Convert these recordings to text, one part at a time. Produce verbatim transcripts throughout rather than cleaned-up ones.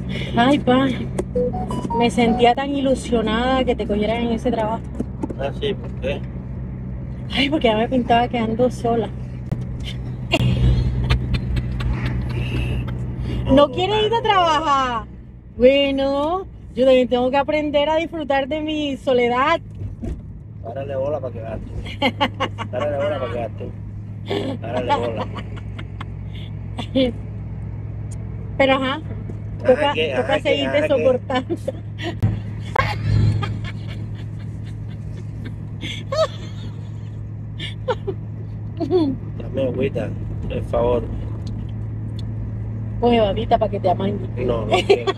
Ay, pa, me sentía tan ilusionada que te cogieran en ese trabajo. Ah, sí, ¿por qué? Ay, porque ya me pintaba quedando sola. No, ¿No no, quieres ir a dale, no. trabajar? Bueno, yo también tengo que aprender a disfrutar de mi soledad. Párale bola para que veas tú. Párale bola para que veas tú. Párale bola. Pero ajá, Ajá, toca, que, toca ajá, que, seguirte ajá, que. soportando. Dame agüita, por favor. Coge babita para que te amañe. No, no quiero.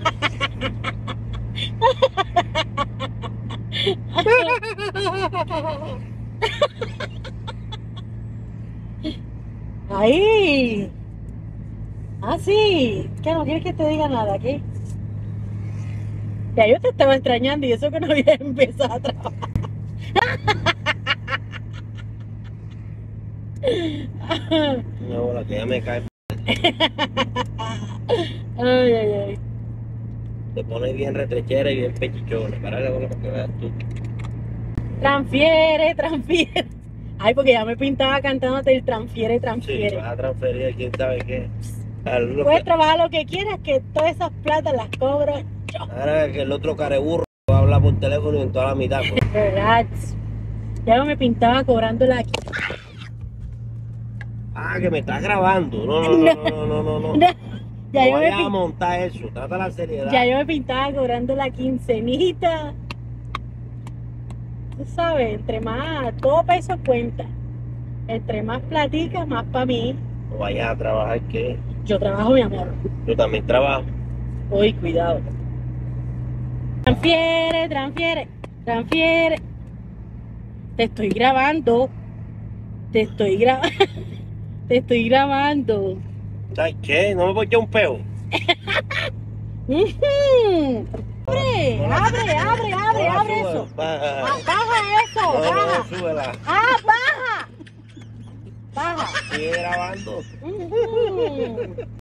Ahí. Ah, sí. ¿Qué? ¿No quieres que te diga nada? ¿Qué? Ya yo te estaba extrañando y eso que no había empezado a trabajar. Una bola que ya me cae. Ay, ay, ay. Te pone bien retrechera y bien pechichona. Párale bola para que veas tú. Transfiere, transfiere. Ay, porque ya me pintaba cantándote el transfiere, Sí, transfiere. vas a transferir quién sabe qué. A lo Puedes que- trabajar lo que quieras, que todas esas platas las cobro yo. Ahora que el otro careburro va a hablar por teléfono y en toda la mitad, pues. Relax. Ya me pintaba cobrándola aquí. Ah, que me estás grabando. No, no, no, no, no, no, no, no. No, ya No yo me vayas a pin- montar eso. Trata la ya seriedad. yo me pintaba cobrando la quincenita. Tú sabes, entre más, todo peso cuenta. Entre más platica, más para mí. No vayas a trabajar que Yo trabajo, mi amor. yo también trabajo. Uy, cuidado. Transfiere, transfiere, transfiere. Te estoy grabando. Te estoy grabando. Te estoy grabando. ¿Sabes qué? No me voy a echar un peo. Ujú. Abre, No la, abre, abre, no abre, la abre subas, eso. baja. Ah, baja eso, No, baja. no, súbela. Ah, baja. Baja. Sigue grabando. Ujú.